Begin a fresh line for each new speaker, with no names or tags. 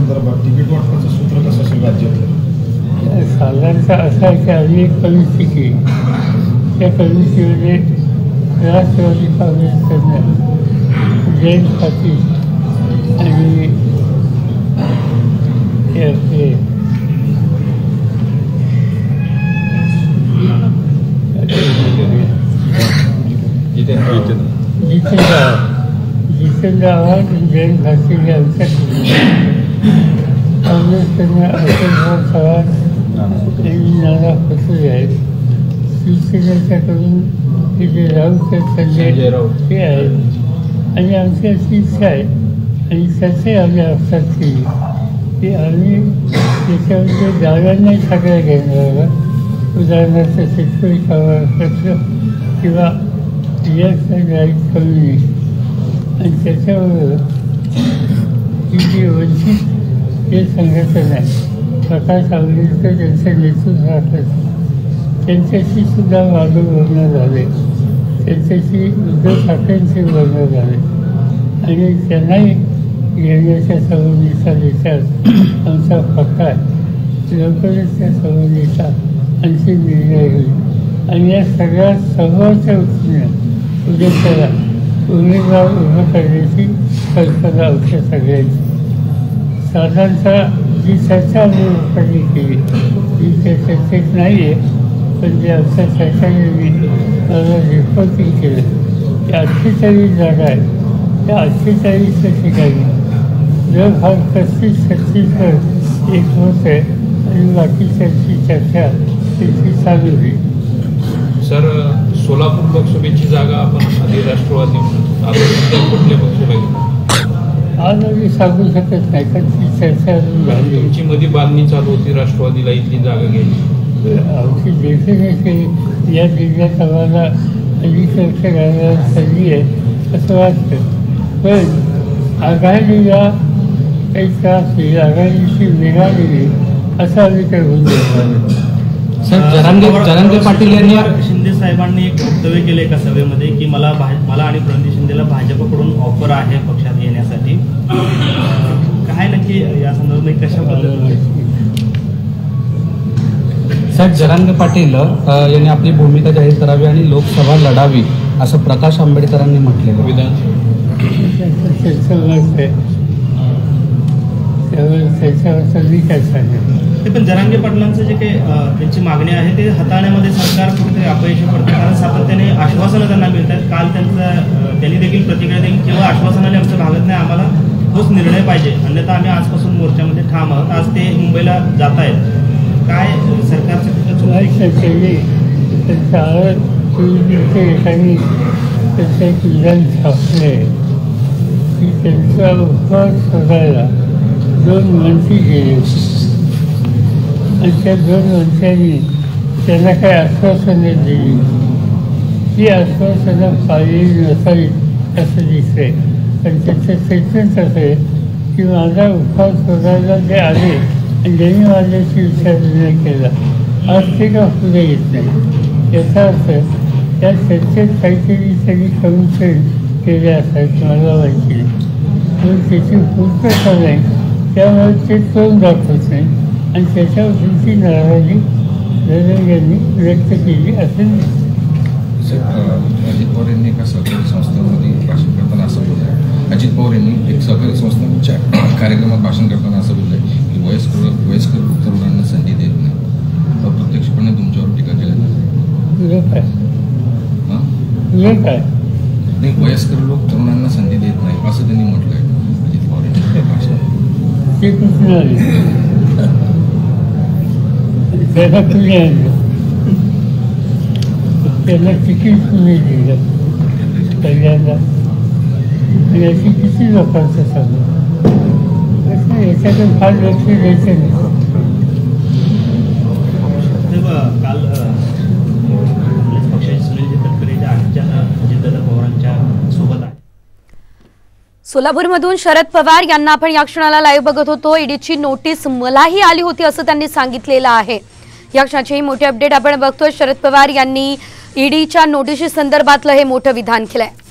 संदर्भात तिकीट वाटपाचं सूत्र कसं असेल राज्यात?
साधारणतः असं आहे की आधी एक कमिटी केली, त्या कमिटीमध्ये राष्ट्रवादी काँग्रेसकडनं जयंत पाटील आणि जितेंद्र आव्हाड जयंत पाटील यांच्या काँग्रेसकडनं अशोकराव चव्हाण आणि नाना पटोले आहेत. शिवसेनेच्याकडून हे जे राऊत संजय राऊत ते आहेत आणि आमची अशी इच्छा आहे आणि त्याचे आम्ही लक्षात केली की आम्ही त्याच्यामध्ये डाव्यांनाही सगळ्या घेणार, उदाहरणार्थ शेतकरी कामापत्र किंवा यस अँड राईट कम्युनिस्ट, आणि त्याच्याबरोबर ही जी वंचित हे संघटना आहे, प्रकाश आंबेडकर त्यांचं नेतृत्वाखाली त्यांच्याशी सुद्धा माझं बोलणं झाले, त्यांच्याशी उद्धव ठाकरेंचे बोलणं झाले आणि त्यांनाही घेण्याच्या संबंधीचा विचार आमचा पक्का आहे. लवकरच त्या संबंधीचा अंतिम निर्णय होईल आणि या सगळ्या समोरच्या उद्देशाला उमेदवार उभं करण्याची कल्पना आमच्या सगळ्यांची. साधारणतः जी चर्चा आम्ही लोकांनी केली ही त्या चर्चेत नाही आहे, पण जे आमच्या चर्चाने मी मला रिपोर्टिंग केलं की 48 जागा आहेत. त्या 48च्या ठिकाणी जर हा 35-36वर एक होत आहे आणि बाकीच्यांची चर्चा त्याची चालू होईल.
सर, सोलापूर लोकसभेची जागा आपण आधी राष्ट्रवादी कुठल्या पक्षाला घेतो?
आज आम्ही सांगू शकत नाही, कारण ती चर्चा अजून झाली.
तुमची मध्ये बांधणी चालू होती राष्ट्रवादीला इथली जागा घ्यायची.
आमची डेफिनेटली या जिल्ह्यात आम्हाला अलीकडे घालायला संधी आहे असं वाटतं, पण आघाडीला काही त्रास होईल, आघाडीची मिळालेली असं आम्ही काही होऊन देणार.
सर, जरांगे पाटील यांनी
शिंदे साहेबांनी एक वक्तव्य केलं एका सभेमध्ये की मला आणि प्रणिती शिंदेला भाजपकडून ऑफर आहे पक्षात येण्यासाठी. काय नक्की या संदर्भात कशा पद्धतीने?
साहेब, जरांगे पाटील यांनी आपली भूमिका जाहीर करावी आणि लोकसभा लढावी असं प्रकाश आंबेडकरांनी म्हटलेलं.
पण जरांगे पाटलांचं जे काही त्यांची मागणी आहे ते हाताळण्यामध्ये सरकार कुठेतरी अपयशी पडतं, कारण सातत्याने आश्वासनं त्यांना मिळतात. काल त्यांनी देखील प्रतिक्रिया दिली, केवळ आश्वासनाने आमचं भागत नाही, आम्हाला ठोस निर्णय पाहिजे, अन्यथा आम्ही आजपासून मोर्चामध्ये ठाम आहोत. आज ते मुंबईला जात आहेत. काय सरकारचं
एकाने त्याचं एक विधान छापले की त्यांचा उपवास शोधायला 2 मंत्री गेले आणि त्या 2 मंत्र्यांनी त्यांना काही आश्वासने दिली. ती आश्वासनं पाळलेली नसावीत असं दिसतंय, पण त्याचं स्टेटमेंट असं आहे की माझा उपवास शोधायला ते आले आणि ज्यांनी माझ्याशी विचारविनिमय केला, आज ते का पुढे येत नाही. याचा अर्थ त्या चर्चेत काहीतरी त्यांनी कमिटमेंट केले असायचं मला माहिती नाही, पण त्याची पूर्तता नाही, त्यामुळे ते तोंड दाखवत नाही आणि त्याच्यावरची नाराजी यांनी व्यक्त केली असेल.
अजित पवार यांनी एका सहकारी संस्थेमध्ये भाषण करताना असं बोललं आहे. अजित पवार यांनी एक सहकारी संस्थेच्या कार्यक्रमात भाषण करताना असं बोललं आहे की वयस्कर तरुणांना संधी देत नाही. अप्रत्यक्षपणे तुमच्यावर टीका केली
काय
नाही, वयस्कर लोक तरुणांना संधी देत नाही असं त्यांनी म्हटलं आहे अजित पवार यांनी भाषण.
ते कुठून आले? त्याला तुम्ही आणलं, त्यांना तिकीट तुम्ही दिलं पहिल्यांदा, आणि अशी किती लोकांचं सांगू असं याच्यातून फार लक्ष द्यायचं नाही.
काल पक्षाचे सुनील तटकरे अजितदादा पवारांच्या सोबत आहे.
सोलापूरमधून शरद पवार यांना आपण या क्षणाला लाईव्ह बघत होतो. ईडीची नोटीस मलाही आली होती असं त्यांनी सांगितलेलं आहे. या क्षणाची ही मोठी अपडेट आपण बघतोय. शरद पवार यांनी ईडीच्या नोटीसी संदर्भातलं हे मोठं विधान केलंय.